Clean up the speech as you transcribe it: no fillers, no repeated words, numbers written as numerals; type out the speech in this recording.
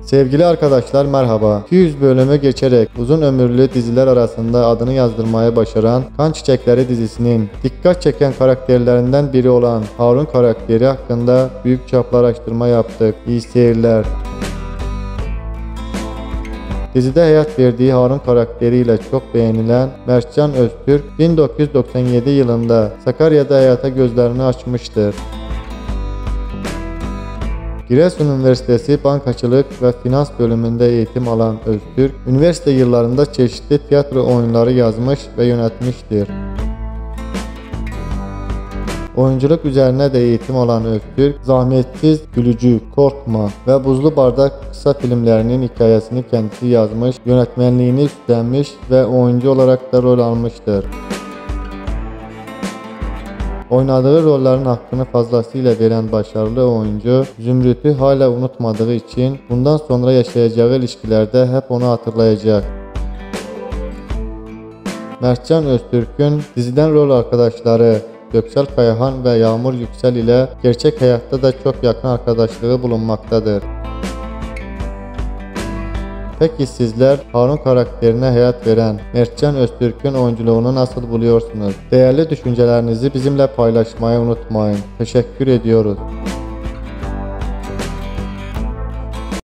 Sevgili arkadaşlar merhaba. 200 bölümü geçerek uzun ömürlü diziler arasında adını yazdırmaya başaran Kan Çiçekleri dizisinin dikkat çeken karakterlerinden biri olan Harun karakteri hakkında büyük çaplı araştırma yaptık. İyi seyirler. Dizide hayat verdiği Harun karakteriyle çok beğenilen Mertcan Öztürk 1997 yılında Sakarya'da hayata gözlerini açmıştır. Giresun Üniversitesi Bankacılık ve Finans bölümünde eğitim alan Öztürk, üniversite yıllarında çeşitli tiyatro oyunları yazmış ve yönetmiştir. Oyunculuk üzerine de eğitim alan Öztürk, Zahmetsiz, Gülücü, Korkma ve Buzlu Bardak kısa filmlerinin hikayesini kendisi yazmış, yönetmenliğini üstlenmiş ve oyuncu olarak da rol almıştır. Oynadığı rollerin hakkını fazlasıyla veren başarılı oyuncu, Zümrüt'ü hala unutmadığı için bundan sonra yaşayacağı ilişkilerde hep onu hatırlayacak. Mertcan Öztürk'ün diziden rol arkadaşları Göksel Kayahan ve Yağmur Yüksel ile gerçek hayatta da çok yakın arkadaşlığı bulunmaktadır. Peki sizler Harun karakterine hayat veren Mertcan Öztürk'ün oyunculuğunu nasıl buluyorsunuz? Değerli düşüncelerinizi bizimle paylaşmayı unutmayın. Teşekkür ediyoruz.